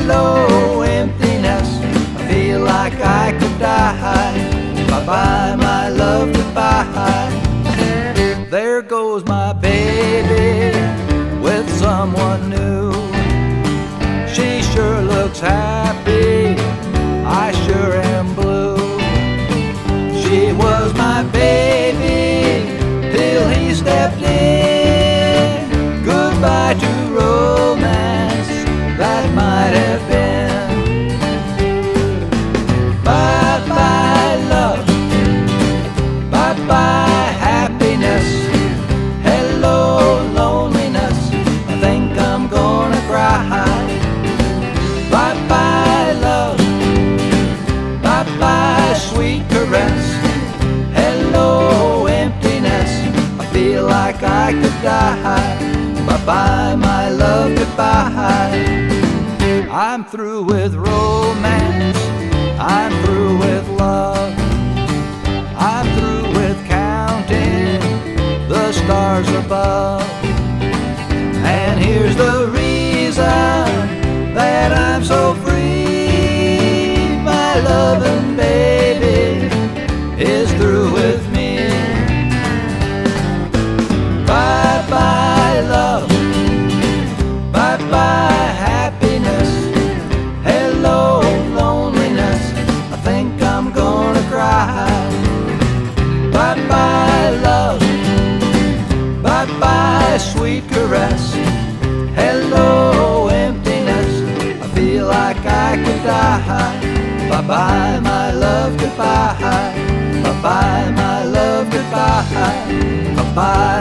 Hello, emptiness, I feel like I could die. Bye-bye, my love, goodbye. There goes my baby with someone new. She sure looks happy, I sure am blue. She was my baby till he stepped in. Goodbye to romance that might have been. Bye-bye love, bye-bye happiness. Hello loneliness, I think I'm gonna cry. Bye-bye love, bye-bye sweet caress. Hello emptiness, I feel like I could die. Bye-bye my love, goodbye. I'm through with romance, I'm through with love. I'm through with counting the stars above. And here's the reason that I'm so free. My loving baby is through with me. Bye-bye love, bye-bye happiness. Hello loneliness, I think I'm gonna cry. Bye-bye love, bye-bye sweet caress. Hello emptiness, I feel like I could die. Bye-bye my love, goodbye. Bye-bye my love, goodbye. Bye-bye